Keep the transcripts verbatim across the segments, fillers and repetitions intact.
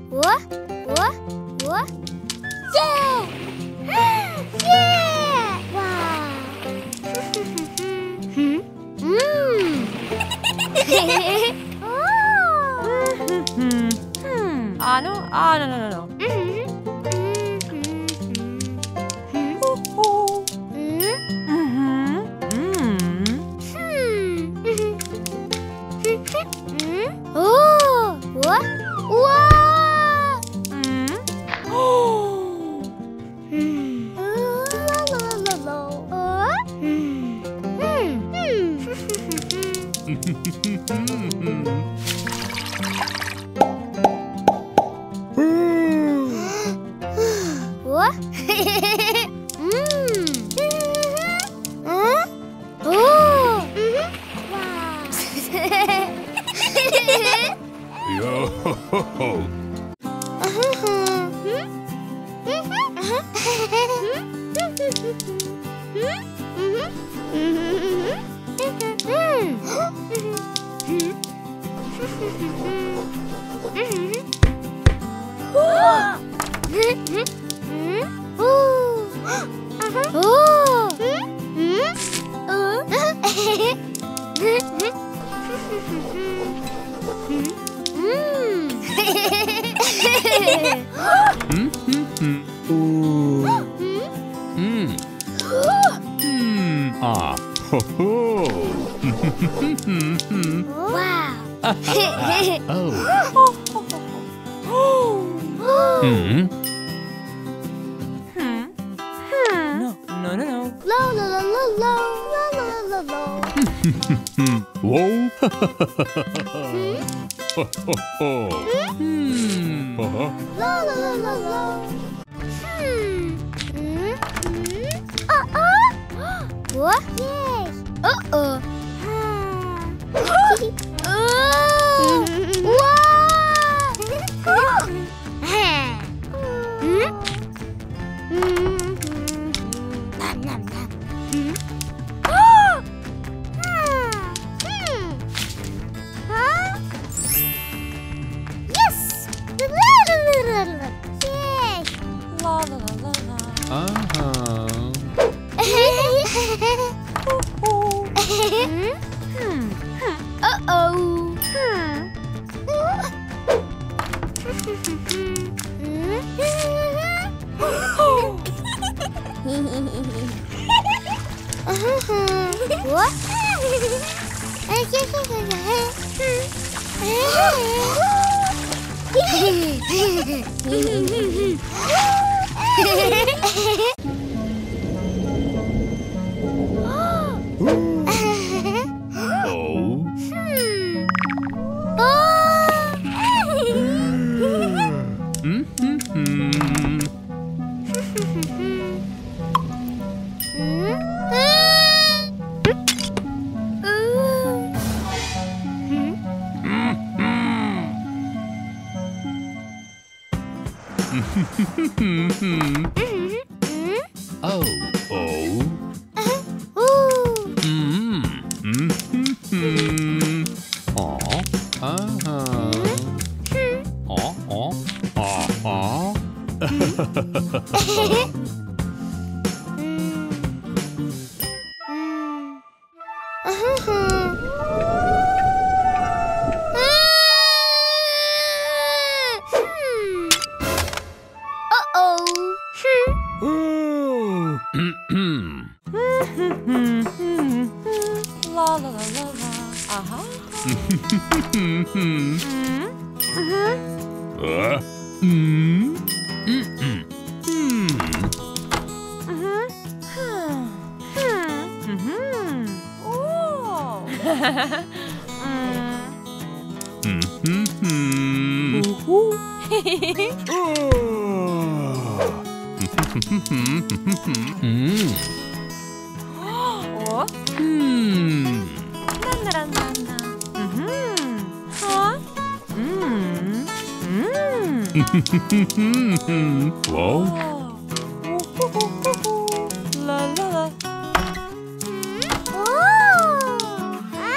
우와, 우와, 우와. 예! 예! 와. 음. Hmm. Ah, no. Ah, no, no, no, no. 우와? 음. 응? 오. 와. 요호호호. 아, 호호. 와우. 음. No, no, no, no. 라라라라라라라라라. 와우. 호호호. 음. 어허. 라라라라라. 음. 음. 어, 어? 우와? 예. 어, 어. 우와! 음? 음. 남남남. 음? 어! 음. 어? 예스! 라라라라라. 예. La, la, la, la, la. 아하. Hmm. 어어. 우와? 오. 음. 음. 오. 오. 음. 음. 음. 어. 아하. 어. 어. 아하. La, la, la, la, la. Aha. 음. Mhm. 어? 음. 음. 음. Mhm. Hmm. Mhm. Oh. Mm. 음. 음. Ooh. 음. Oh. 음. 난나란난나. Mhm. Huh? Mm. Mm. 와우. Oh. La la la.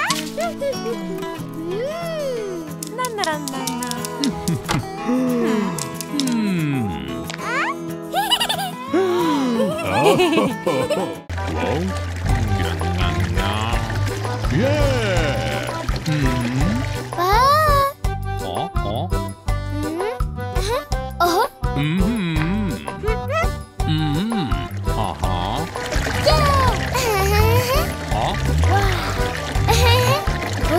난나란난나. Yeah. Hmm. 와. Oh, oh. 음. 어허. Hmm. Hmm. Uh-huh. 예. Oh. 와. 오.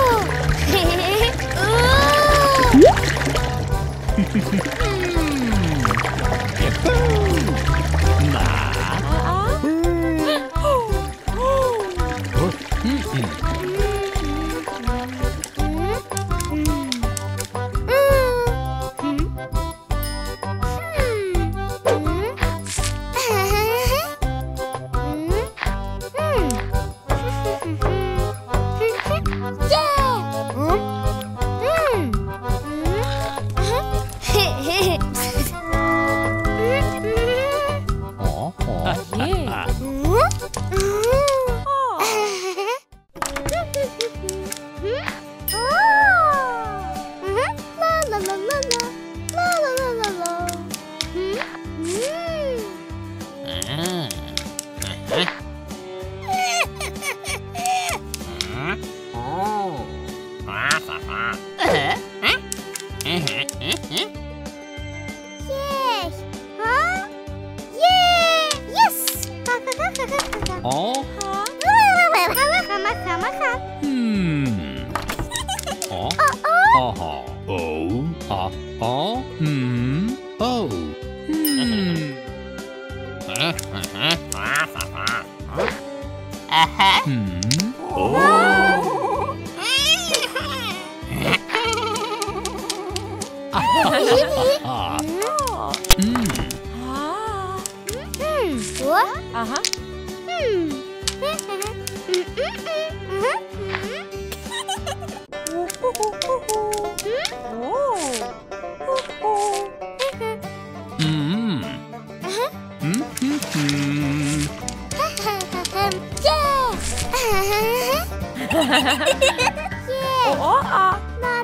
Oh, oh. 예. Oh. Hmm. Oh. Uh-huh. Oh. Uh. Oh. Hmm. Oh. Hmm. Hmm. Oh. Ah. Hmm. 아하. Hmm. Hmm. Hmm. 어, 아.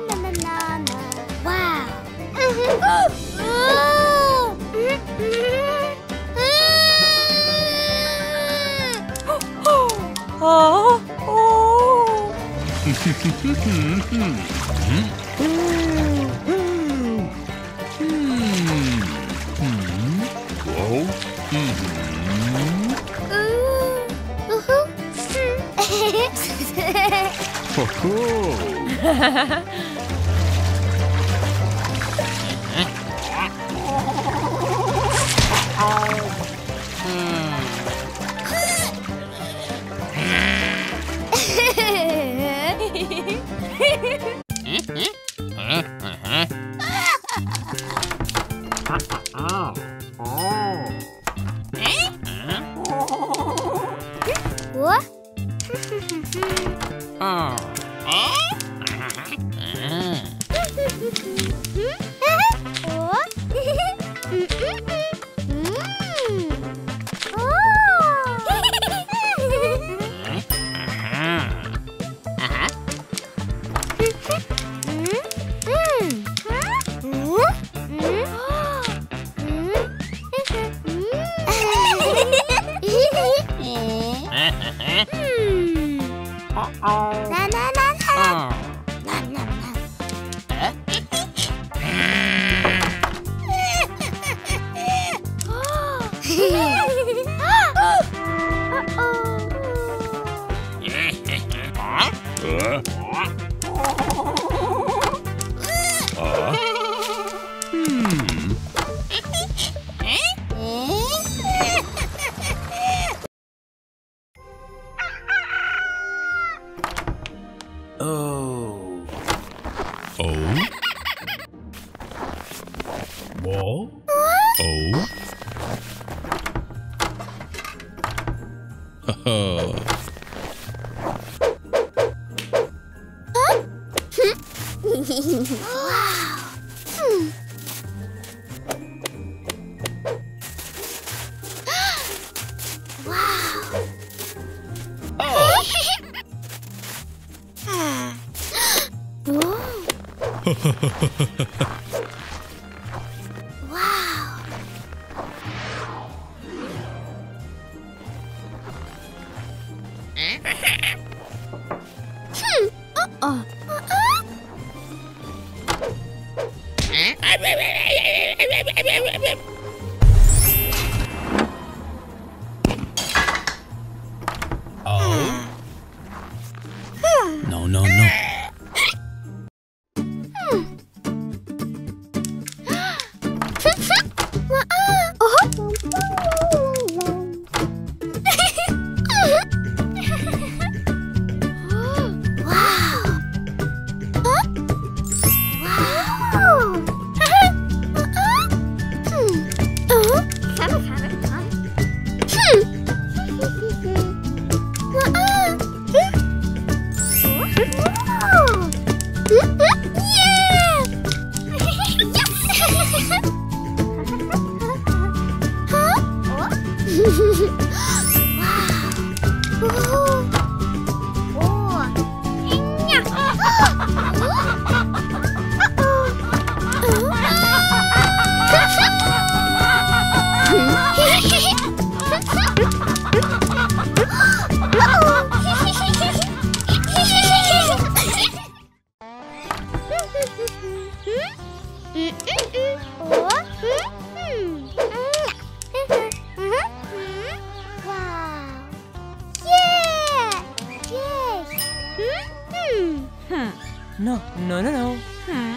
아. 오. 뭐? 어? 나나나나 나나나 Oh. Oh. What? Oh. Haha. Oh. No, no, no. No, no, no, no. Hmm.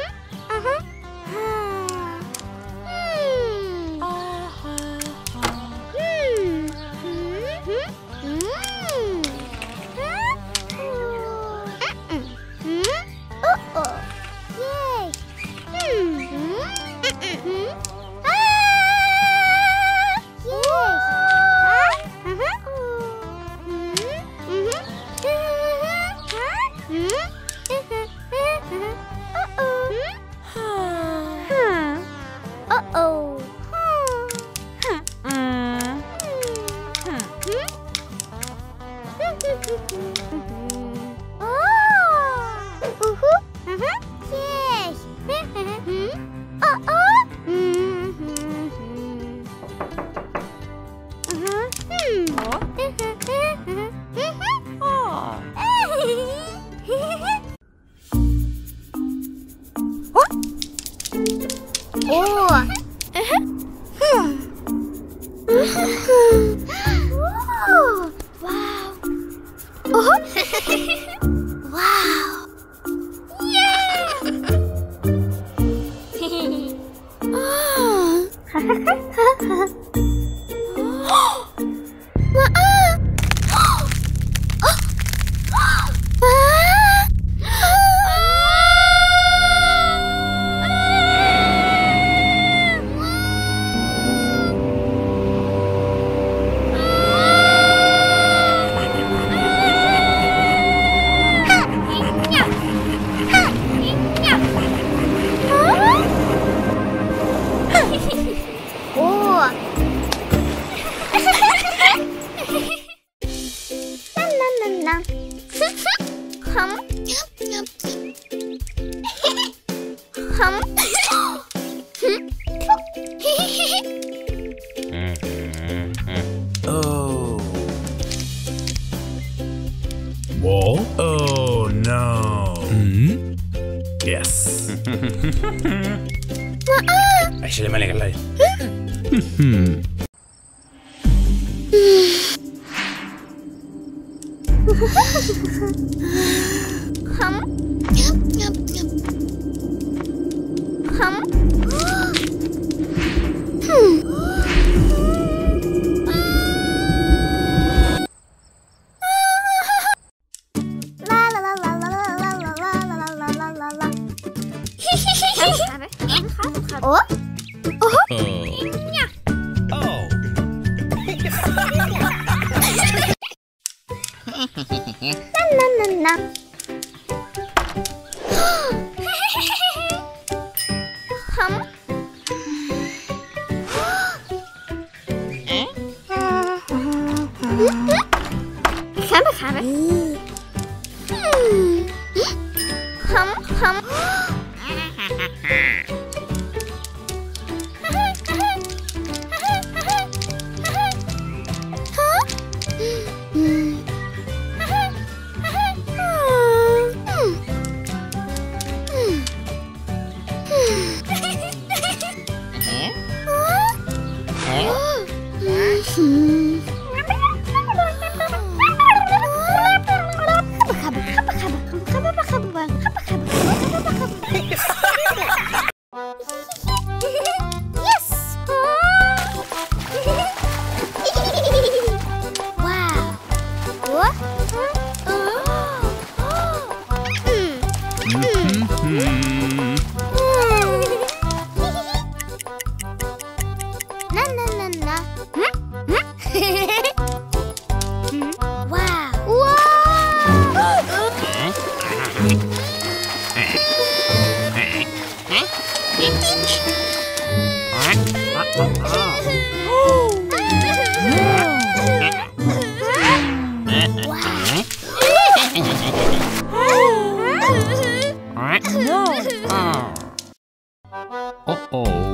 Oh. Whoa. Oh no. Hmm? Yes. Actually, I'm gonna lie. Hmm. Oh? Oh. Oh. Na na na. Hum. Gaan we, gaan we. Hum, hum. Uh-oh.